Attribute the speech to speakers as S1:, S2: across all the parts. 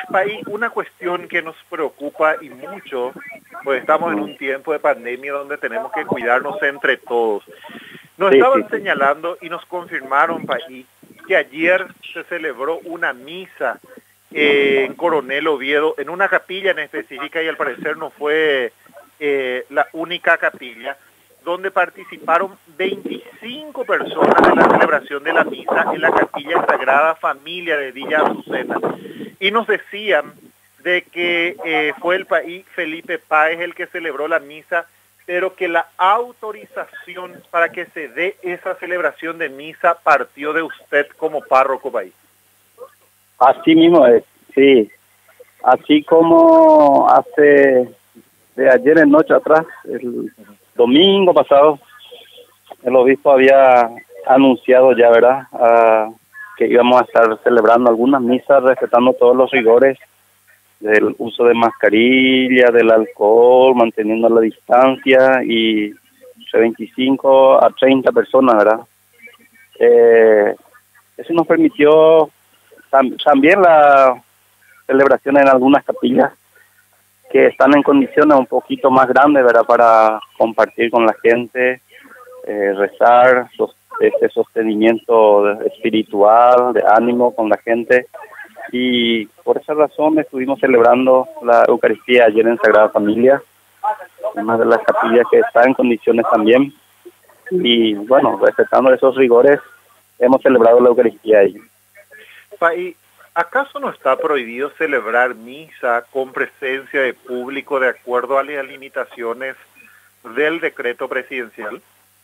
S1: País, una cuestión que nos preocupa y mucho, pues estamos en un tiempo de pandemia donde tenemos que cuidarnos entre todos. Nos estaban señalando y nos confirmaron, País, que ayer se celebró una misa en Coronel Oviedo, en una capilla en específica, y al parecer no fue la única capilla, donde participaron 25 personas en la celebración de la misa en la capilla Sagrada Familia de Villa Azucena. Y nos decían de que fue el País Felipe Páez el que celebró la misa, pero que la autorización para que se dé esa celebración de misa partió de usted como párroco, País.
S2: Así mismo es, sí. Así como hace de ayer en noche atrás, el domingo pasado, el obispo había anunciado ya, ¿verdad?, que íbamos a estar celebrando algunas misas respetando todos los rigores del uso de mascarilla, del alcohol, manteniendo la distancia, y de 25 a 30 personas, ¿verdad? Eso nos permitió también la celebración en algunas capillas que están en condiciones un poquito más grandes, ¿verdad?, para compartir con la gente, rezar, ese sostenimiento espiritual, de ánimo con la gente. Y por esa razón estuvimos celebrando la Eucaristía ayer en Sagrada Familia, una de las capillas que está en condiciones también. Y bueno, respetando esos rigores, hemos celebrado la Eucaristía ahí.
S1: País, ¿acaso no está prohibido celebrar misa con presencia de público de acuerdo a las limitaciones del decreto presidencial?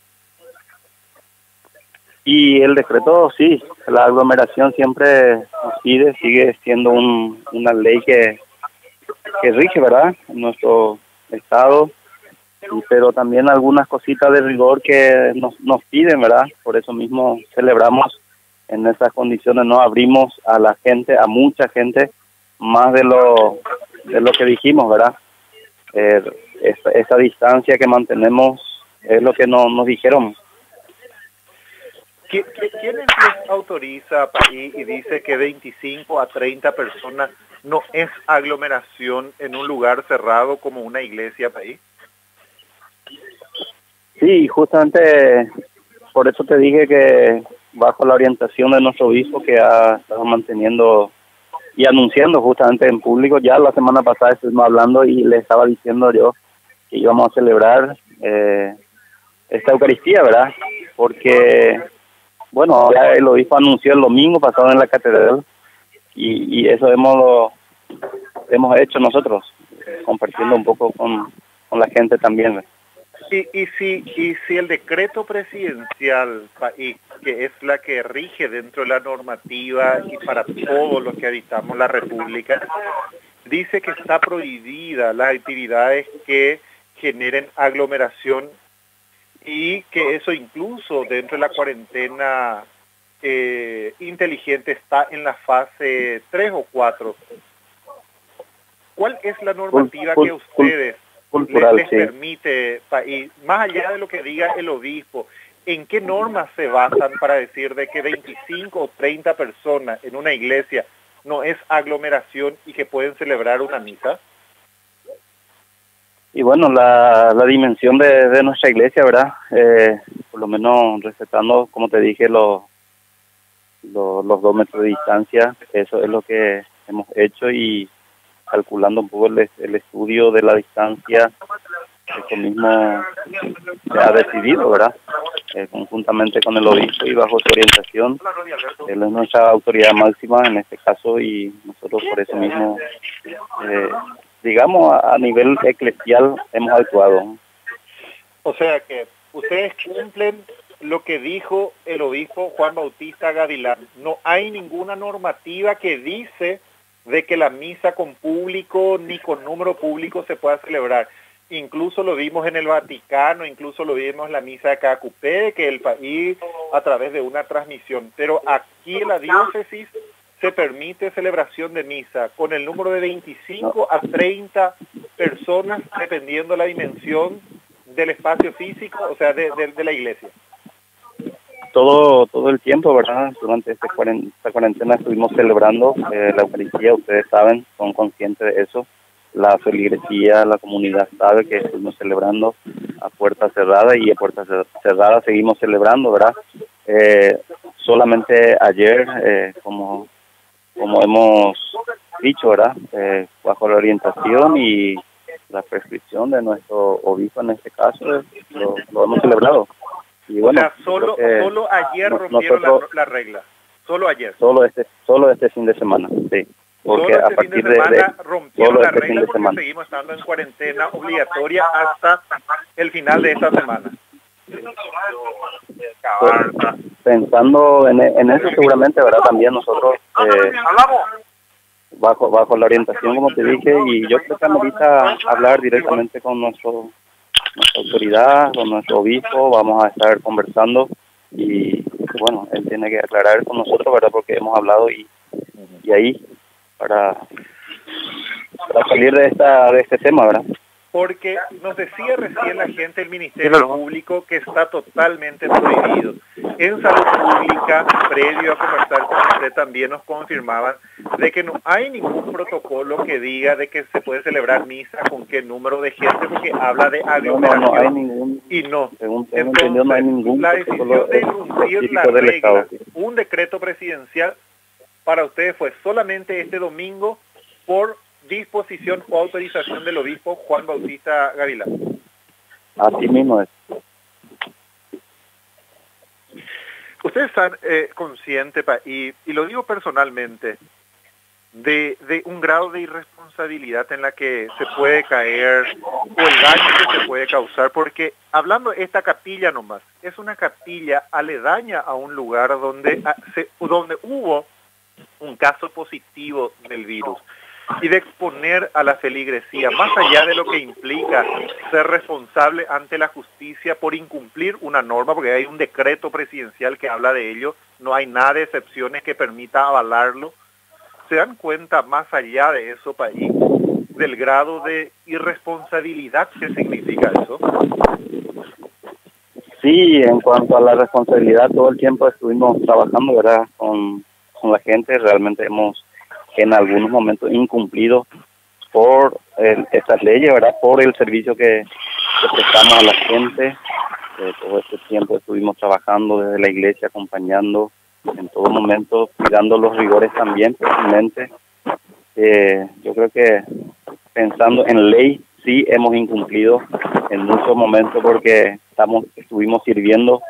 S2: Y el decreto, sí, la aglomeración siempre nos pide, sigue siendo una ley que rige, ¿verdad?, en nuestro estado, pero también algunas cositas de rigor que nos piden, ¿verdad? Por eso mismo celebramos en esas condiciones, no abrimos a la gente, a mucha gente, más de lo que dijimos, ¿verdad? Esa distancia que mantenemos es lo que nos dijeron.
S1: ¿Quién les autoriza, País, y dice que 25 a 30 personas no es aglomeración en un lugar cerrado como una iglesia, País?
S2: Sí, justamente por eso te dije que bajo la orientación de nuestro obispo, que ha estado manteniendo y anunciando justamente en público, ya la semana pasada estuvimos hablando y le estaba diciendo yo que íbamos a celebrar esta Eucaristía, ¿verdad? Porque, bueno, ya el obispo anunció el domingo pasado en la catedral y eso hemos hecho nosotros, compartiendo un poco con la gente también, ¿verdad?
S1: Y si el decreto presidencial, País, que es la que rige dentro de la normativa y para todos los que habitamos la República, dice que está prohibida las actividades que generen aglomeración y que eso incluso dentro de la cuarentena inteligente está en la fase 3 o 4. ¿Cuál es la normativa que ustedes les permite, País, más allá de lo que diga el obispo, en qué normas se basan para decir de que 25 o 30 personas en una iglesia no es aglomeración y que pueden celebrar una misa?
S2: Y bueno, la dimensión de nuestra iglesia, ¿verdad? Por lo menos respetando, como te dije, los 2 metros de distancia, eso es lo que hemos hecho, y calculando un poco el estudio de la distancia, eso mismo se ha decidido, ¿verdad? Conjuntamente con el obispo y bajo su orientación. Él es nuestra autoridad máxima en este caso y nosotros por eso mismo, digamos, a nivel eclesial hemos actuado.
S1: O sea que ustedes cumplen lo que dijo el obispo Juan Bautista Gavilán. No hay ninguna normativa que dice de que la misa con público ni con número público se pueda celebrar. Incluso lo vimos en el Vaticano, incluso lo vimos en la misa de Cacupé, que el País a través de una transmisión. Pero aquí en la diócesis se permite celebración de misa con el número de 25 a 30 personas, dependiendo la dimensión del espacio físico, o sea, de la iglesia.
S2: todo el tiempo, ¿verdad? Durante esta cuarentena estuvimos celebrando la Eucaristía, ustedes saben, son conscientes de eso. La feligresía, la comunidad sabe que estuvimos celebrando a puerta cerrada y a puerta cerrada seguimos celebrando, ¿verdad? Solamente ayer, como hemos dicho, ¿verdad? Bajo la orientación y la prescripción de nuestro obispo en este caso, lo hemos celebrado. Y bueno,
S1: o sea, solo ayer rompieron la regla. Solo ayer.
S2: Solo este fin de semana, sí. Porque
S1: solo
S2: a partir
S1: fin de semana rompieron la
S2: este
S1: regla porque seguimos estando en cuarentena obligatoria hasta el final de esta semana.
S2: Pensando en eso seguramente, ¿verdad? También nosotros bajo la orientación, como te dije, y yo creo que amerita hablar directamente con nuestra autoridad, con nuestro obispo, vamos a estar conversando y bueno, él tiene que aclarar con nosotros, ¿verdad? Porque hemos hablado y ahí para salir de este tema, ¿verdad?
S1: Porque nos decía recién la gente del Ministerio Público que está totalmente prohibido. En Salud Pública, previo a conversar con usted, también nos confirmaban de que no hay ningún protocolo que diga de que se puede celebrar misa con qué número de gente, porque habla de aglomeración.
S2: No hay ningún,
S1: y no.
S2: Entonces, no hay ningún
S1: la decisión de irrumpir la regla, un decreto presidencial, para ustedes fue solamente este domingo por disposición o autorización del obispo Juan Bautista Gavilán.
S2: Así mismo es.
S1: Ustedes están conscientes, y lo digo personalmente, de un grado de irresponsabilidad en la que se puede caer o el daño que se puede causar, porque hablando de esta capilla nomás, es una capilla aledaña a un lugar donde hubo un caso positivo del virus, y de exponer a la feligresía, más allá de lo que implica ser responsable ante la justicia por incumplir una norma, porque hay un decreto presidencial que habla de ello, no hay nada de excepciones que permita avalarlo. ¿Se dan cuenta, más allá de eso, país, del grado de irresponsabilidad que significa eso?
S2: Sí, en cuanto a la responsabilidad, todo el tiempo estuvimos trabajando, ¿verdad?, con la gente. Realmente hemos en algunos momentos incumplido por estas leyes, ¿verdad?, por el servicio que prestamos a la gente. Todo este tiempo estuvimos trabajando desde la iglesia, acompañando en todo momento, cuidando los rigores también, personalmente. Yo creo que pensando en ley, sí hemos incumplido en muchos momentos porque estuvimos sirviendo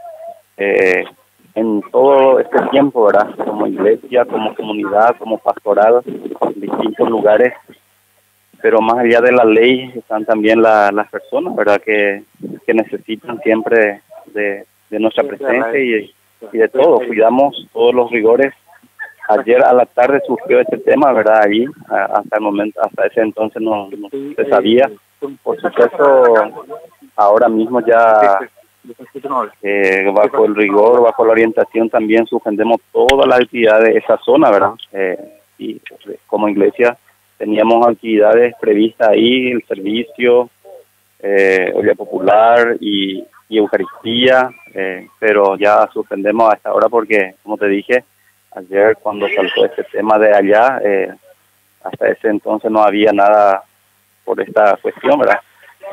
S2: en todo este tiempo, ¿verdad? Como iglesia, como comunidad, como pastoral, en distintos lugares. Pero más allá de la ley están también las personas, ¿verdad? Que necesitan siempre de nuestra presencia y de todo. Cuidamos todos los rigores. Ayer a la tarde surgió este tema, ¿verdad? Allí, hasta ese entonces no se sabía. Por supuesto, ahora mismo ya bajo el rigor, bajo la orientación también suspendemos todas las actividades de esa zona, ¿verdad? Y como iglesia teníamos actividades previstas ahí, el servicio, olla popular y Eucaristía, pero ya suspendemos a esta hora porque, como te dije, ayer cuando saltó este tema de allá, hasta ese entonces no había nada por esta cuestión, ¿verdad?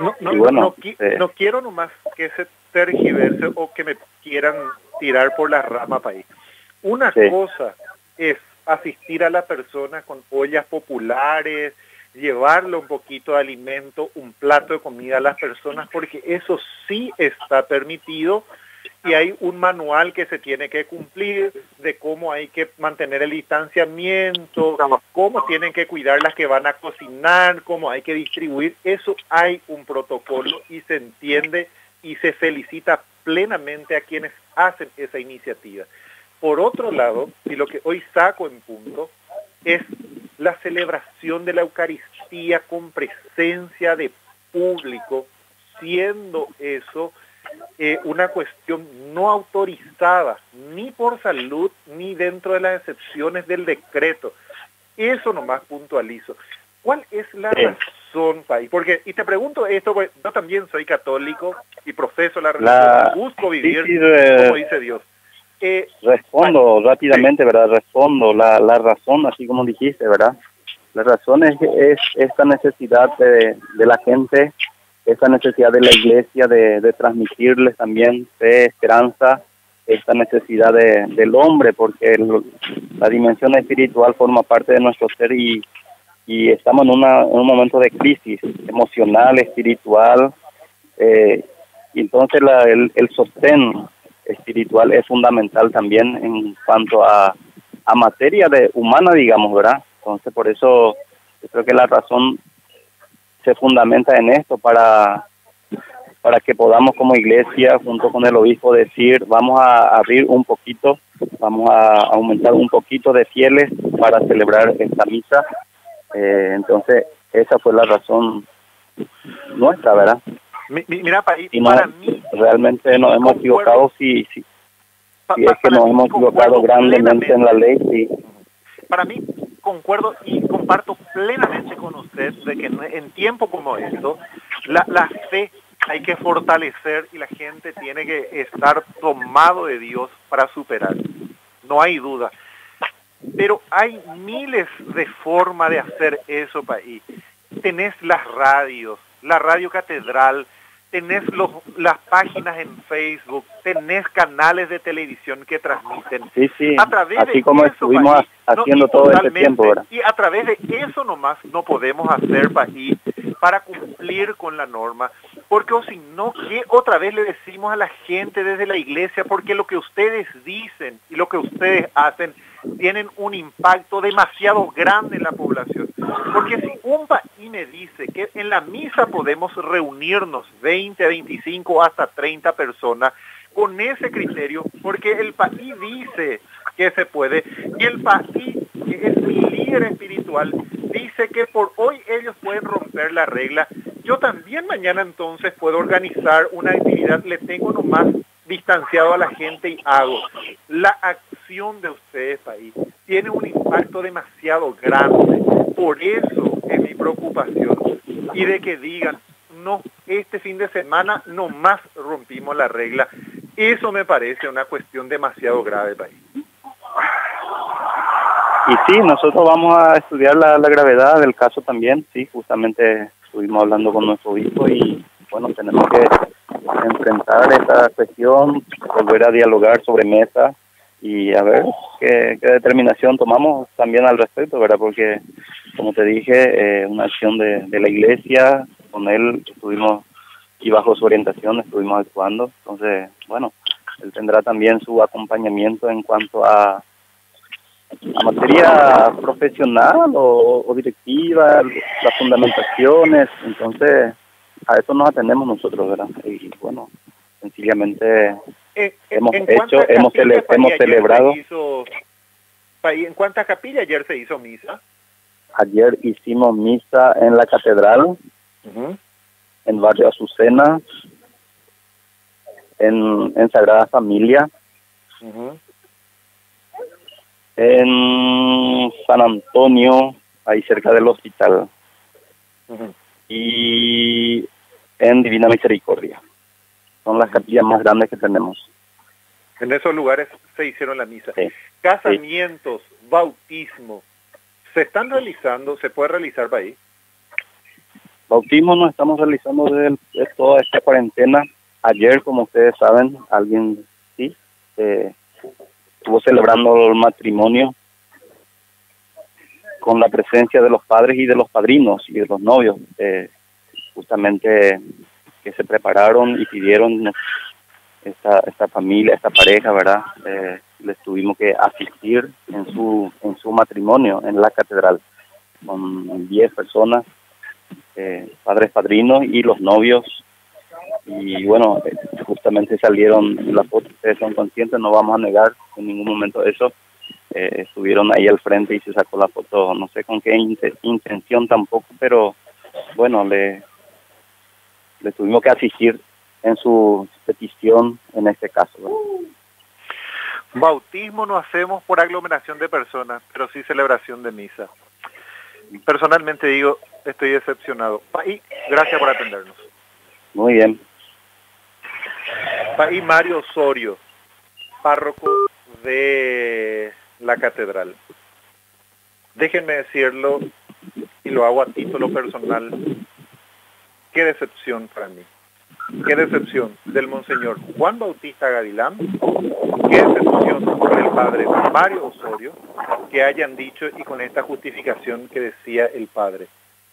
S1: No quiero nomás que se tergiverse o que me quieran tirar por la rama, país. Una cosa es asistir a la persona con ollas populares, llevarle un poquito de alimento, un plato de comida a las personas, porque eso sí está permitido y hay un manual que se tiene que cumplir de cómo hay que mantener el distanciamiento, cómo tienen que cuidar las que van a cocinar, cómo hay que distribuir. Eso hay un protocolo y se entiende y se felicita plenamente a quienes hacen esa iniciativa. Por otro lado, y lo que hoy saco en punto, es la celebración de la Eucaristía con presencia de público, siendo eso una cuestión no autorizada, ni por salud, ni dentro de las excepciones del decreto. Eso nomás puntualizo. ¿Cuál es la razón, país? Porque, y te pregunto esto, porque yo también soy católico y profeso la religión, busco vivir como dice Dios.
S2: Respondo rápidamente, ¿verdad? Respondo la razón, así como dijiste, ¿verdad? La razón es esta necesidad de la gente, esta necesidad de la iglesia de transmitirles también fe, esperanza, esta necesidad del hombre, porque la dimensión espiritual forma parte de nuestro ser y estamos en un momento de crisis emocional, espiritual, y entonces el sostén espiritual es fundamental también en cuanto a materia humana, digamos, ¿verdad? Entonces, por eso yo creo que la razón se fundamenta en esto para que podamos como iglesia, junto con el obispo, decir, vamos a abrir un poquito, vamos a aumentar un poquito de fieles para celebrar esta misa. Entonces, esa fue la razón nuestra, ¿verdad?
S1: Mira, para
S2: no,
S1: mí...
S2: Realmente nos hemos equivocado, si es que nos hemos equivocado grandemente en la ley, sí.
S1: Para mí, concuerdo y comparto plenamente con usted de que en tiempo como esto, la fe hay que fortalecer y la gente tiene que estar tomado de Dios para superar. No hay duda. Pero hay miles de formas de hacer eso, país. Tenés las radios, la Radio Catedral, tenés las páginas en Facebook, tenés canales de televisión que transmiten.
S2: Sí,
S1: a través
S2: así
S1: de
S2: como
S1: eso,
S2: estuvimos
S1: país,
S2: haciendo todo este tiempo, ¿verdad?
S1: Y a través de eso nomás no podemos hacer, país, para cumplir con la norma. Porque o si no, ¿qué otra vez le decimos a la gente desde la iglesia? Porque lo que ustedes dicen y lo que ustedes hacen tienen un impacto demasiado grande en la población. Porque si un país me dice que en la misa podemos reunirnos 20, 25, hasta 30 personas, con ese criterio, porque el país dice que se puede, y el país, que es mi líder espiritual, dice que por hoy ellos pueden romper la regla, yo también mañana entonces puedo organizar una actividad, le tengo nomás distanciado a la gente y hago. La acción de ustedes, país, tiene un impacto demasiado grande. Por eso es mi preocupación. Y de que digan, no, este fin de semana nomás rompimos la regla. Eso me parece una cuestión demasiado grave, país.
S2: Y sí, nosotros vamos a estudiar la gravedad del caso también, sí, justamente estuvimos hablando con nuestro obispo y bueno, tenemos que enfrentar esta cuestión, volver a dialogar sobre mesa y a ver qué determinación tomamos también al respecto, ¿verdad? Porque, como te dije, una acción de la iglesia, con él estuvimos y bajo su orientación estuvimos actuando, entonces, bueno, él tendrá también su acompañamiento en cuanto a materia profesional o directiva, las fundamentaciones, entonces a eso nos atendemos nosotros, ¿verdad? Y bueno, sencillamente hemos celebrado.
S1: ¿En cuántas capillas ayer se hizo misa?
S2: Ayer hicimos misa en la catedral, en Barrio Azucena, en Sagrada Familia, en San Antonio, ahí cerca del hospital, y en Divina Misericordia. Son las capillas más grandes que tenemos.
S1: En esos lugares se hicieron la misa.
S2: Sí.
S1: Casamientos, bautismo, ¿se están realizando? ¿Se puede realizar para ahí?
S2: Bautismo no estamos realizando desde toda esta cuarentena. Ayer, como ustedes saben, alguien sí estuvo celebrando el matrimonio con la presencia de los padres y de los padrinos y de los novios, justamente que se prepararon y pidieron esta familia, esta pareja, ¿verdad? Les tuvimos que asistir en su matrimonio en la catedral con 10 personas, padres, padrinos y los novios. Y bueno, justamente salieron las fotos, ustedes son conscientes, no vamos a negar en ningún momento eso. Estuvieron ahí al frente y se sacó la foto, no sé con qué intención tampoco, pero bueno, le tuvimos que asistir en su petición en este caso, ¿verdad?
S1: Bautismo no hacemos por aglomeración de personas, pero sí celebración de misa. Personalmente digo, estoy decepcionado. Y gracias por atendernos.
S2: Muy bien.
S1: País Mario Osorio, párroco de la catedral. Déjenme decirlo, y lo hago a título personal, qué decepción para mí. Qué decepción del Monseñor Juan Bautista Gavilán, qué decepción por el padre Mario Osorio, que hayan dicho, y con esta justificación que decía el padre: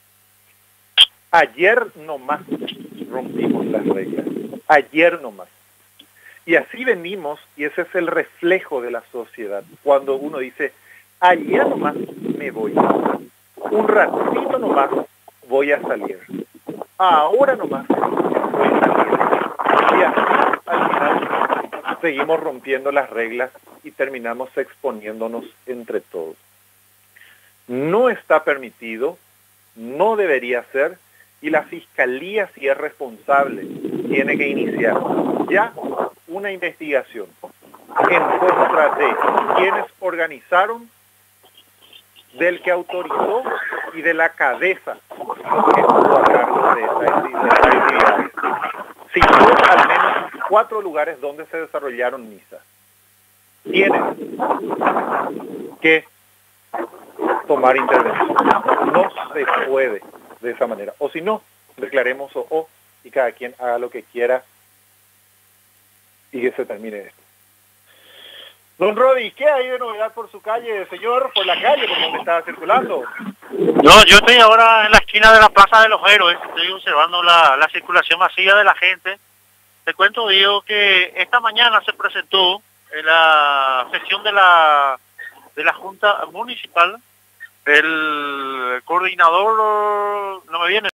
S1: ayer nomás rompimos las reglas, ayer nomás. Y así venimos, y ese es el reflejo de la sociedad, cuando uno dice, ayer nomás me voy, un ratito nomás voy a salir, ahora nomás voy a salir. Y así, al final, seguimos rompiendo las reglas y terminamos exponiéndonos entre todos. No está permitido, no debería ser, y la Fiscalía, si es responsable, tiene que iniciar ya una investigación en contra de quienes organizaron, del que autorizó y de la cabeza que estuvo a cargo de esta actividad. Citó al menos 4 lugares donde se desarrollaron misas. Tienen que tomar intervención. No se puede de esa manera. O si no, declaremos o y cada quien haga lo que quiera y que se termine esto. Don Rodi, ¿qué hay de novedad por su calle, señor? Por la calle, por donde estaba circulando.
S3: No, yo estoy ahora en la esquina de la Plaza de los Héroes, estoy observando la circulación masiva de la gente. Te cuento, Diego, que esta mañana se presentó en la sesión de la Junta Municipal el coordinador, no me viene